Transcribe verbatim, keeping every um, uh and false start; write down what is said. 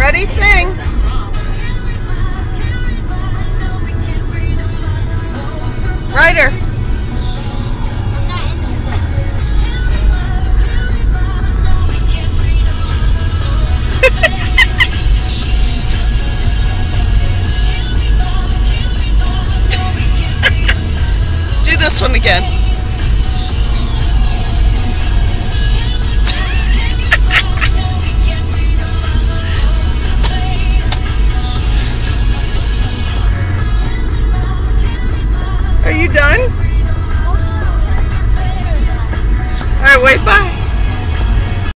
Ready, sing. Ryder. Do this one again. Are you done? All right, wait, bye.